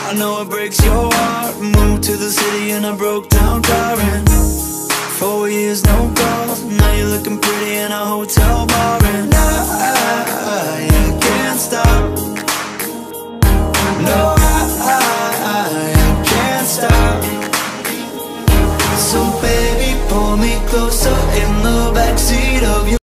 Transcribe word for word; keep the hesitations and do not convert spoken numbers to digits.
I know it breaks your heart. Moved to the city in a broke down car, and four years no calls. Now you're looking pretty in a hotel bar, and I, I, I can't stop. No, I, I, I can't stop. So baby, pull me closer in the backseat of your